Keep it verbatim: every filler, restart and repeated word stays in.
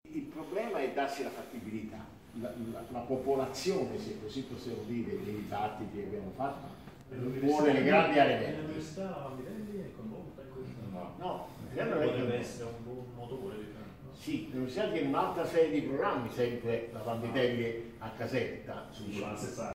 Il problema è darsi la fattibilità, la, la, la popolazione, se così possiamo dire, dei dibattiti che abbiamo fatto, vuole le grandi aree verdi. L'università a Mirelli è coinvolta in questo? No, no, potrebbe essere un buon motore, diciamo. Sì, l'università tiene un'altra serie di programmi, sempre la Vanvitelli a Caserta.